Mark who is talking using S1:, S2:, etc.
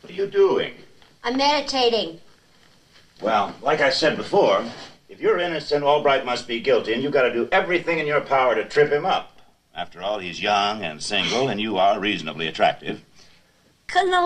S1: What are you doing?
S2: I'm meditating.
S1: Well, like I said before, if you're innocent, Albright must be guilty, and you've got to do everything in your power to trip him up. After all, he's young and single, and you are reasonably attractive.
S2: Couldn't the